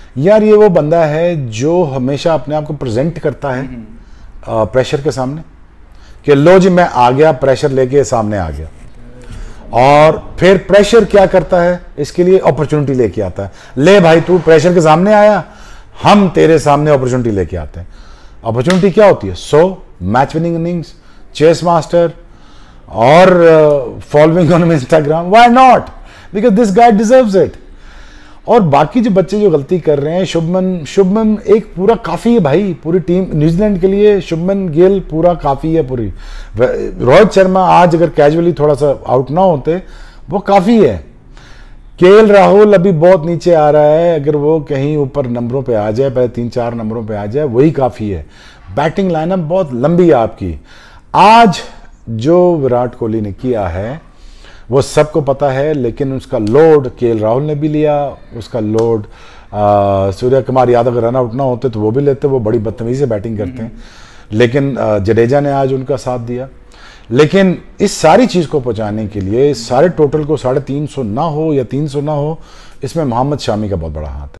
यार ये वो बंदा है जो हमेशा अपने आप को प्रेजेंट करता है प्रेशर के सामने कि लो जी मैं आ गया, प्रेशर लेके सामने आ गया, और फिर प्रेशर क्या करता है, इसके लिए अपॉर्चुनिटी लेके आता है। ले भाई तू प्रेशर के सामने आया, हम तेरे सामने अपॉर्चुनिटी लेके आते हैं। अपॉर्चुनिटी क्या होती है? Match winning innings, chase master, और following on Instagram. Why not? Because this guy deserves it. और बाकी जो बच्चे जो गलती कर रहे हैं, शुभमन एक पूरा काफ़ी है भाई, पूरी टीम न्यूजीलैंड के लिए शुभमन गिल पूरा काफ़ी है पूरी। रोहित शर्मा आज अगर कैजुअली थोड़ा सा आउट ना होते वो काफ़ी है। केएल राहुल अभी बहुत नीचे आ रहा है, अगर वो कहीं ऊपर नंबरों पे आ जाए, पहले 3-4 नंबरों पे आ जाए, वही काफ़ी है। बैटिंग लाइनअप बहुत लंबी है आपकी। आज जो विराट कोहली ने किया है वो सबको पता है, लेकिन उसका लोड केएल राहुल ने भी लिया, उसका लोड सूर्य कुमार यादव अगर रन आउट ना होते तो वो भी लेते, वो बड़ी बदतमीजी से बैटिंग करते हैं, लेकिन जडेजा ने आज उनका साथ दिया। लेकिन इस सारी चीज़ को पहुंचाने के लिए, इस सारे टोटल को 350 ना हो या 300 ना हो, इसमें मोहम्मद शामी का बहुत बड़ा हाथ है।